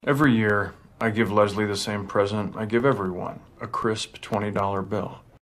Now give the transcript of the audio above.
Every year, I give Leslie the same present I give everyone, a crisp $20 bill.